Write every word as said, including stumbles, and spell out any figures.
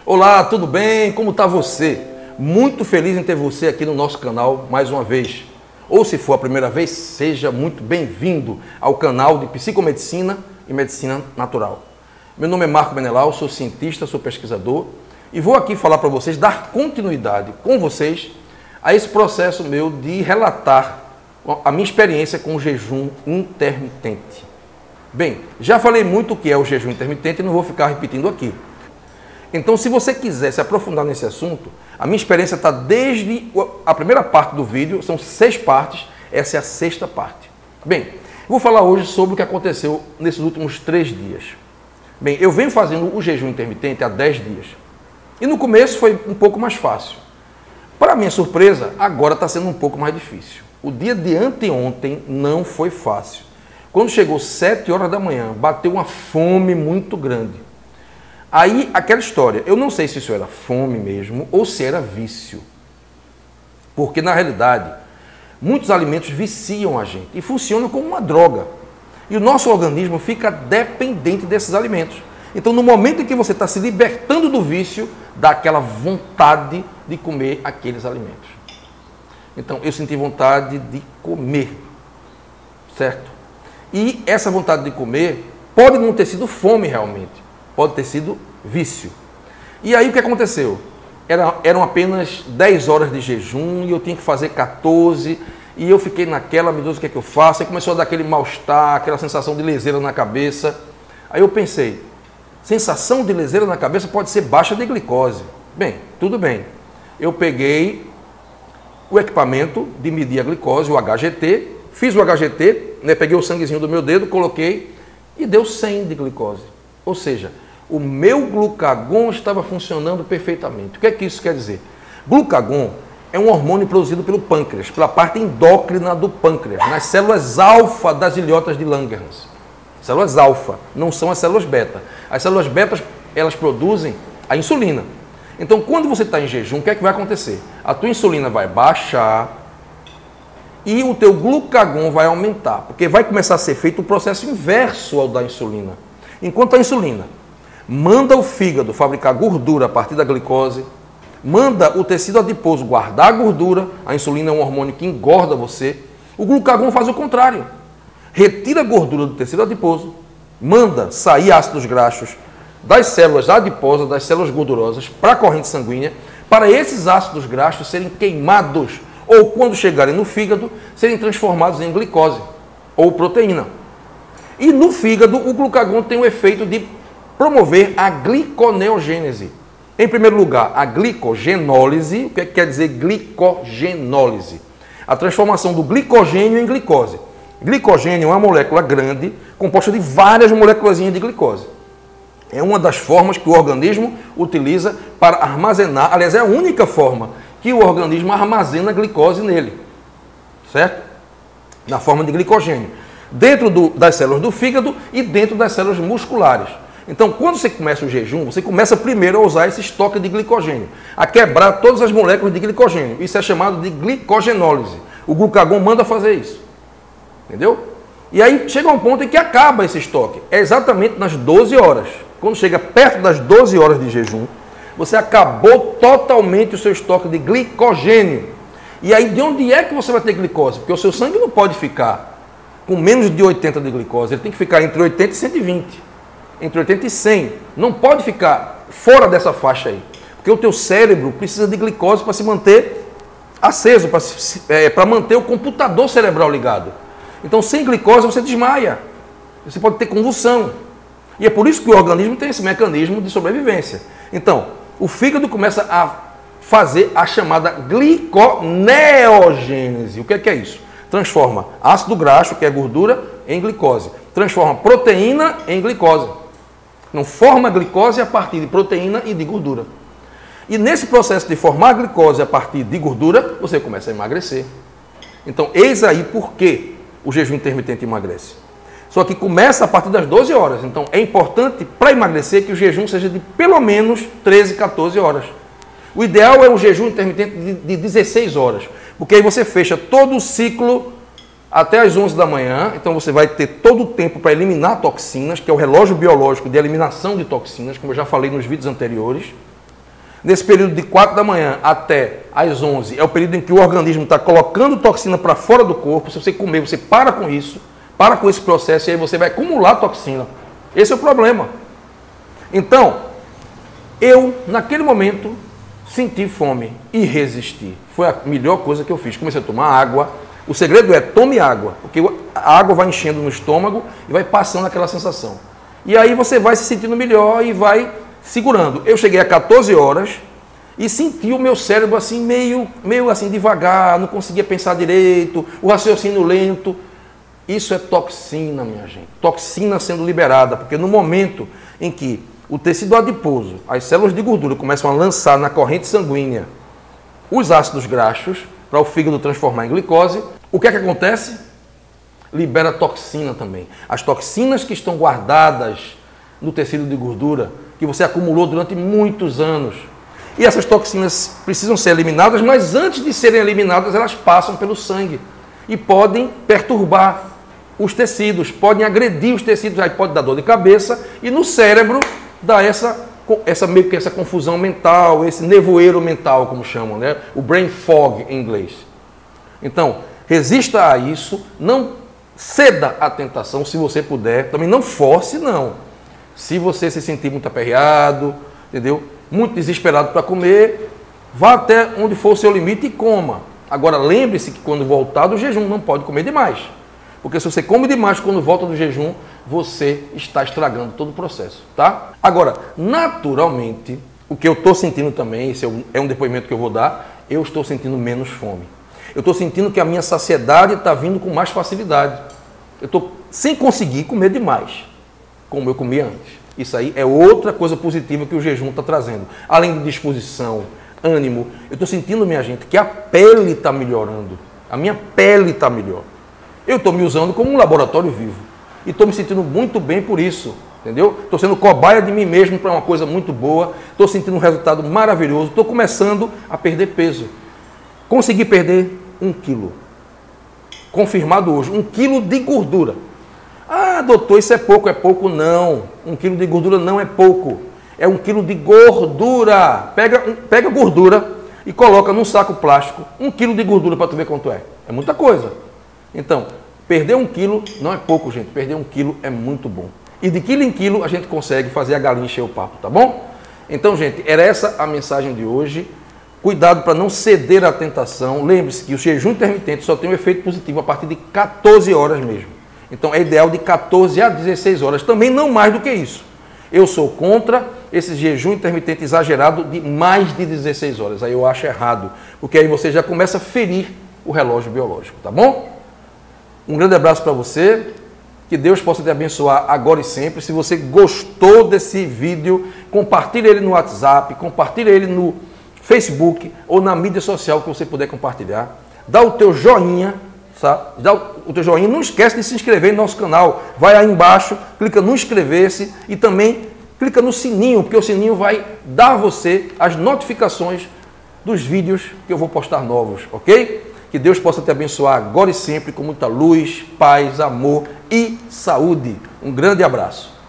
Olá, tudo bem? Como está você? Muito feliz em ter você aqui no nosso canal mais uma vez. Ou se for a primeira vez, seja muito bem-vindo ao canal de Psicomedicina e Medicina Natural. Meu nome é Marco Menelau, sou cientista, sou pesquisador e vou aqui falar para vocês, dar continuidade com vocês a esse processo meu de relatar a minha experiência com o jejum intermitente. Bem, já falei muito o que é o jejum intermitente e não vou ficar repetindo aqui. Então, se você quiser se aprofundar nesse assunto, a minha experiência está desde a primeira parte do vídeo, são seis partes, essa é a sexta parte. Bem, vou falar hoje sobre o que aconteceu nesses últimos três dias. Bem, eu venho fazendo o jejum intermitente há dez dias. E no começo foi um pouco mais fácil. Para minha surpresa, agora está sendo um pouco mais difícil. O dia de anteontem não foi fácil. Quando chegou sete horas da manhã, bateu uma fome muito grande. Aí, aquela história, eu não sei se isso era fome mesmo ou se era vício. Porque, na realidade, muitos alimentos viciam a gente e funcionam como uma droga. E o nosso organismo fica dependente desses alimentos. Então, no momento em que você está se libertando do vício, dá aquela vontade de comer aqueles alimentos. Então, eu senti vontade de comer, certo? E essa vontade de comer pode não ter sido fome realmente. Pode ter sido vício. E aí o que aconteceu? Era, eram apenas dez horas de jejum e eu tinha que fazer quatorze. E eu fiquei naquela, meu Deus, o que é que eu faço? Aí começou a dar aquele mal-estar, aquela sensação de leseira na cabeça. Aí eu pensei, sensação de leseira na cabeça pode ser baixa de glicose. Bem, tudo bem. Eu peguei o equipamento de medir a glicose, o H G T, fiz o H G T, né, peguei o sanguezinho do meu dedo, coloquei e deu cem de glicose. Ou seja, o meu glucagon estava funcionando perfeitamente. O que é que isso quer dizer? Glucagon é um hormônio produzido pelo pâncreas, pela parte endócrina do pâncreas, nas células alfa das ilhotas de Langerhans. Células alfa, não são as células beta. As células beta, elas produzem a insulina. Então, quando você está em jejum, o que é que vai acontecer? A tua insulina vai baixar e o teu glucagon vai aumentar, porque vai começar a ser feito o processo inverso ao da insulina. Enquanto a insulina manda o fígado fabricar gordura a partir da glicose, manda o tecido adiposo guardar a gordura, a insulina é um hormônio que engorda você, o glucagon faz o contrário. Retira a gordura do tecido adiposo, manda sair ácidos graxos das células adiposas, das células gordurosas, para a corrente sanguínea, para esses ácidos graxos serem queimados, ou quando chegarem no fígado, serem transformados em glicose ou proteína. E no fígado, o glucagon tem o efeito de promover a gliconeogênese. Em primeiro lugar, a glicogenólise. O que, é que quer dizer glicogenólise? A transformação do glicogênio em glicose. Glicogênio é uma molécula grande, composta de várias moléculazinhas de glicose. É uma das formas que o organismo utiliza para armazenar, aliás, é a única forma que o organismo armazena glicose nele, certo? Na forma de glicogênio. Dentro do, das células do fígado e dentro das células musculares. Então, quando você começa o jejum, você começa primeiro a usar esse estoque de glicogênio, a quebrar todas as moléculas de glicogênio. Isso é chamado de glicogenólise. O glucagon manda fazer isso. Entendeu? E aí chega um ponto em que acaba esse estoque. É exatamente nas doze horas. Quando chega perto das doze horas de jejum, você acabou totalmente o seu estoque de glicogênio. E aí, de onde é que você vai ter glicose? Porque o seu sangue não pode ficar com menos de oitenta de glicose, ele tem que ficar entre oitenta e cento e vinte, entre oitenta e cem, não pode ficar fora dessa faixa aí, porque o teu cérebro precisa de glicose para se manter aceso, para é, para manter o computador cerebral ligado. Então, sem glicose você desmaia, você pode ter convulsão, e é por isso que o organismo tem esse mecanismo de sobrevivência. Então, o fígado começa a fazer a chamada gliconeogênese. O que é, que é isso? Transforma ácido graxo, que é gordura, em glicose. Transforma proteína em glicose. Não forma glicose a partir de proteína e de gordura. E nesse processo de formar glicose a partir de gordura, você começa a emagrecer. Então, eis aí por que o jejum intermitente emagrece. Só que começa a partir das doze horas. Então, é importante para emagrecer que o jejum seja de pelo menos treze, quatorze horas. O ideal é um jejum intermitente de, de dezesseis horas. Porque aí você fecha todo o ciclo até as onze da manhã, então você vai ter todo o tempo para eliminar toxinas, que é o relógio biológico de eliminação de toxinas, como eu já falei nos vídeos anteriores. Nesse período de quatro da manhã até às onze, é o período em que o organismo está colocando toxina para fora do corpo. Se você comer, você para com isso, para com esse processo e aí você vai acumular toxina. Esse é o problema. Então, eu, naquele momento, senti fome e resisti. Foi a melhor coisa que eu fiz. Comecei a tomar água. O segredo é tome água, porque a água vai enchendo no estômago e vai passando aquela sensação. E aí você vai se sentindo melhor e vai segurando. Eu cheguei a quatorze horas e senti o meu cérebro assim meio, meio assim devagar, não conseguia pensar direito, o raciocínio lento. Isso é toxina, minha gente. Toxina sendo liberada, porque no momento em que o tecido adiposo, as células de gordura começam a lançar na corrente sanguínea os ácidos graxos para o fígado transformar em glicose, o que é que acontece? Libera toxina também. As toxinas que estão guardadas no tecido de gordura, que você acumulou durante muitos anos. E essas toxinas precisam ser eliminadas, mas antes de serem eliminadas, elas passam pelo sangue e podem perturbar os tecidos, podem agredir os tecidos, aí pode dar dor de cabeça e no cérebro dá essa, essa, meio que essa confusão mental, esse nevoeiro mental, como chamam, né? O brain fog em inglês. Então, resista a isso, não ceda à tentação se você puder, também não force, não. Se você se sentir muito aperreado, entendeu? Muito desesperado para comer, vá até onde for o seu limite e coma. Agora, lembre-se que quando voltar do jejum, não pode comer demais. Porque se você come demais quando volta do jejum, você está estragando todo o processo, tá? Agora, naturalmente, o que eu estou sentindo também, esse é um depoimento que eu vou dar, eu estou sentindo menos fome. Eu estou sentindo que a minha saciedade está vindo com mais facilidade. Eu estou sem conseguir comer demais, como eu comia antes. Isso aí é outra coisa positiva que o jejum está trazendo. Além de disposição, ânimo, eu estou sentindo, minha gente, que a pele está melhorando. A minha pele está melhor. Eu estou me usando como um laboratório vivo. E estou me sentindo muito bem por isso. Entendeu? Estou sendo cobaia de mim mesmo para uma coisa muito boa. Estou sentindo um resultado maravilhoso. Estou começando a perder peso. Consegui perder um quilo. Confirmado hoje. Um quilo de gordura. Ah, doutor, isso é pouco. É pouco não. Um quilo de gordura não é pouco. É um quilo de gordura. Pega, pega gordura e coloca num saco plástico. Um quilo de gordura para tu ver quanto é. É muita coisa. Então, perder um quilo não é pouco, gente. Perder um quilo é muito bom. E de quilo em quilo a gente consegue fazer a galinha encher o papo, tá bom? Então, gente, era essa a mensagem de hoje. Cuidado para não ceder à tentação. Lembre-se que o jejum intermitente só tem um efeito positivo a partir de quatorze horas mesmo. Então, é ideal de quatorze a dezesseis horas. Também não mais do que isso. Eu sou contra esse jejum intermitente exagerado de mais de dezesseis horas. Aí eu acho errado, porque aí você já começa a ferir o relógio biológico, tá bom? Um grande abraço para você, que Deus possa te abençoar agora e sempre. Se você gostou desse vídeo, compartilhe ele no WhatsApp, compartilhe ele no Facebook ou na mídia social que você puder compartilhar. Dá o teu joinha, sabe? Dá o teu joinha. Não esquece de se inscrever no nosso canal. Vai aí embaixo, clica no inscrever-se e também clica no sininho, porque o sininho vai dar a você as notificações dos vídeos que eu vou postar novos, ok? Que Deus possa te abençoar agora e sempre com muita luz, paz, amor e saúde. Um grande abraço.